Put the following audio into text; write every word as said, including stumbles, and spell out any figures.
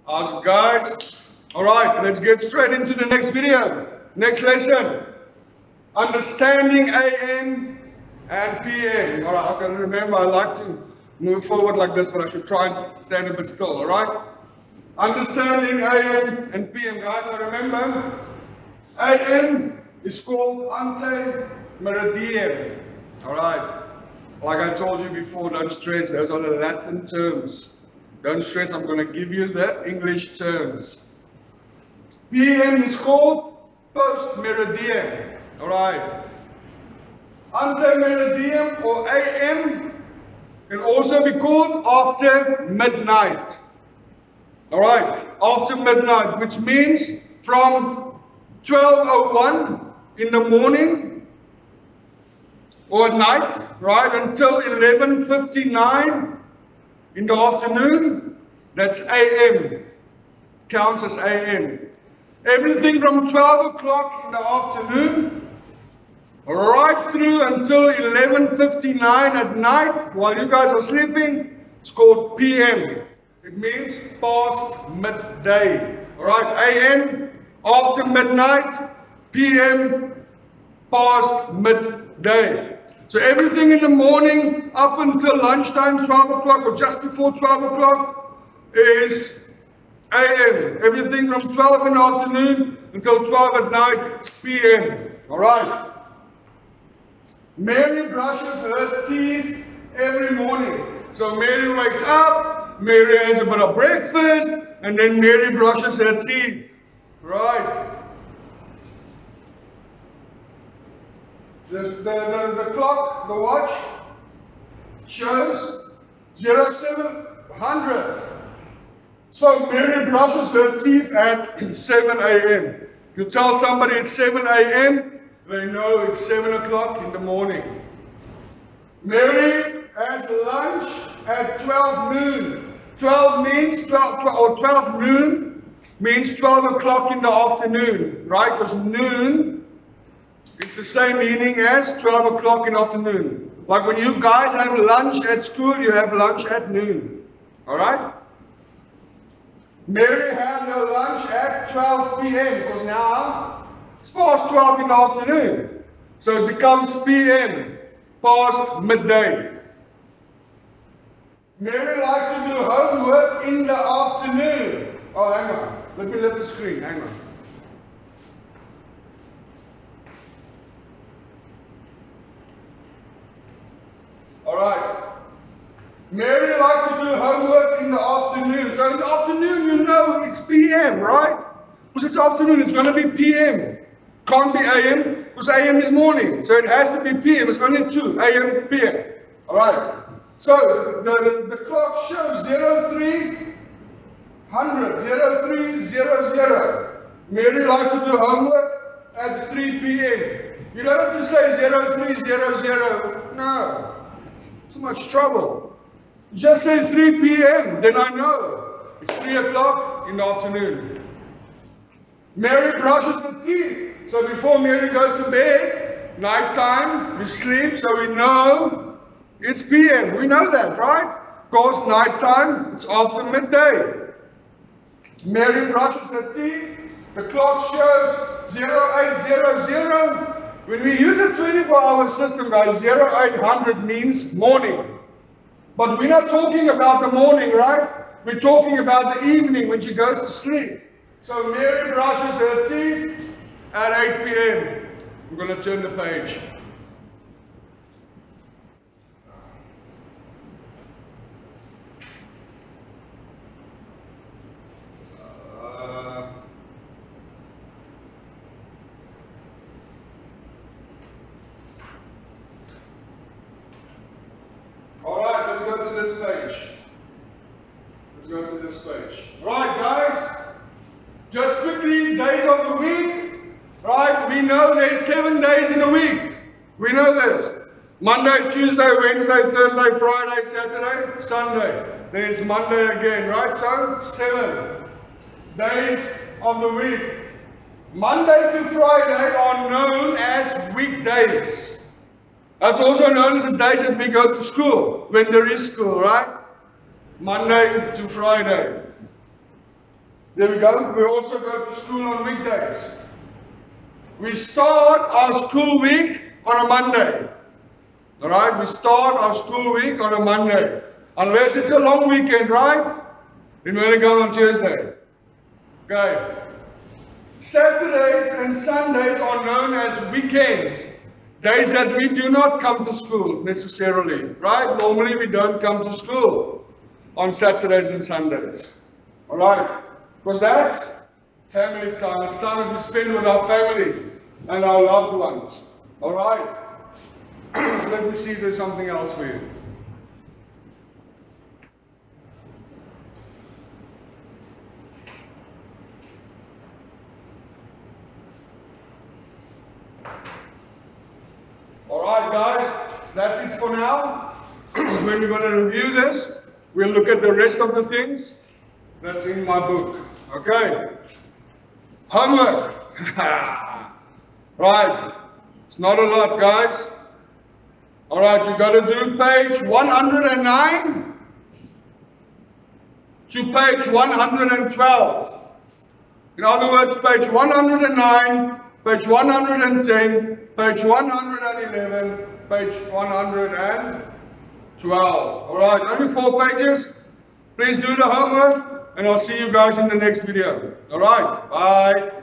How's it, guys? Alright, let's get straight into the next video. Next lesson. Understanding A M and P M. Alright, I can remember I like to move forward like this, but I should try and stand a bit still, alright? Understanding A M and P M, guys. I remember A M is called ante meridiem. Alright. Like I told you before, don't stress, those are the Latin terms. Don't stress, I'm going to give you the English terms. P M is called post meridiem. Alright. Ante meridiem or A M can also be called after midnight. Alright, after midnight, which means from twelve oh one in the morning or at night, right, until eleven fifty-nine in the afternoon. That's A M, counts as A M. Everything from twelve o'clock in the afternoon right through until eleven fifty-nine at night while you guys are sleeping, it's called P M. It means past midday. Alright, A M after midnight, P M past midday. So everything in the morning up until lunchtime, twelve o'clock or just before twelve o'clock is A M. Everything from twelve in the afternoon until twelve at night is P M. Alright. Mary brushes her teeth every morning. So Mary wakes up, Mary has a bit of breakfast, and then Mary brushes her teeth. Right. The, the, the, the clock, the watch, shows zero seven hundred. So Mary brushes her teeth at seven A M If you tell somebody it's seven A M, they know it's seven o'clock in the morning. Mary has lunch at twelve noon. twelve means twelve, or twelve noon means twelve o'clock in the afternoon, right? Because noon, it's the same meaning as twelve o'clock in the afternoon. Like when you guys have lunch at school, you have lunch at noon. Alright? Mary has her lunch at twelve P M because now it's past twelve in the afternoon. So it becomes P M, past midday. Mary likes to do homework in the afternoon. Oh, hang on. Let me lift the screen. Hang on. Alright. Mary likes to do homework in the afternoon. So in the afternoon, you know it's P M, right? Because it's afternoon, it's going to be P M. Can't be A M, because A M is morning. So it has to be P M. It's only two, A M, P M. Alright. So the, the, the clock shows zero three hundred, zero three zero zero. Mary likes to do homework at three P M You don't have to say zero three zero zero. No. Too much trouble. Just say three P M then I know. It's three o'clock in the afternoon. Mary brushes her teeth. So before Mary goes to bed, night time, we sleep, so we know it's P M. We know that, right? Because night time, it's after midday. Mary brushes her teeth. The clock shows zero eight zero zero. When we use a twenty-four hour system, guys, zero eight hundred means morning. But we're not talking about the morning, right? We're talking about the evening when she goes to sleep. So Mary brushes her teeth at eight P M I'm going to turn the page. Alright, let's go to this page. Let's go to this page. Right, guys. Just quickly, days of the week. Right, we know there's seven days in a week. We know this. Monday, Tuesday, Wednesday, Thursday, Friday, Saturday, Sunday. Then it's Monday again, right? So, seven days of the week. Monday to Friday are known as weekdays. That's also known as the days that we go to school, when there is school, right? Monday to Friday. There we go. We also go to school on weekdays. We start our school week on a Monday. Alright, we start our school week on a Monday. Unless it's a long weekend, right? Then we're going to go on Tuesday. Okay. Saturdays and Sundays are known as weekends. Days that we do not come to school necessarily, right? Normally we don't come to school on Saturdays and Sundays. Alright? Because that's family time. It's time that we spend with our families and our loved ones. Alright? Let me see if there's something else for you. Alright guys, that's it for now. When we're going to review this, we'll look at the rest of the things that's in my book. Okay? Homework. Right. It's not a lot, guys. Alright, you got to do page one hundred nine to page one hundred twelve. In other words, page one hundred nine, page one hundred ten, page one hundred eleven, page one hundred twelve. Alright, only four pages. Please do the homework, and I'll see you guys in the next video. Alright, bye.